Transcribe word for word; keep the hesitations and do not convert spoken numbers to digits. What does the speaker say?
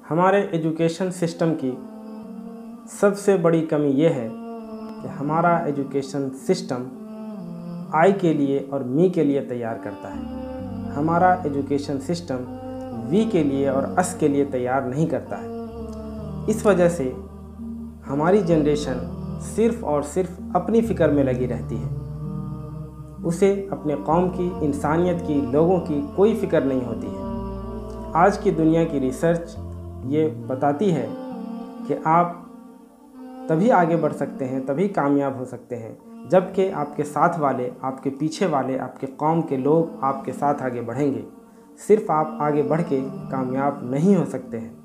हमारे education system की सबसे बड़ी कमी ये है कि हमारा एजुकेशन सिस्टम आई के लिए और मी के लिए तैयार करता है। हमारा एजुकेशन सिस्टम वी के लिए और अस के लिए तैयार नहीं करता है। इस वजह से हमारी जनरेशन सिर्फ़ और सिर्फ अपनी फ़िक्र में लगी रहती है। उसे अपने कौम की, इंसानियत की, लोगों की कोई फ़िक्र नहीं होती है। आज की दुनिया की रिसर्च ये बताती है कि आप तभी आगे बढ़ सकते हैं, तभी कामयाब हो सकते हैं, जबकि आपके साथ वाले, आपके पीछे वाले, आपके कौम के लोग आपके साथ आगे बढ़ेंगे। सिर्फ़ आप आगे बढ़ के कामयाब नहीं हो सकते हैं।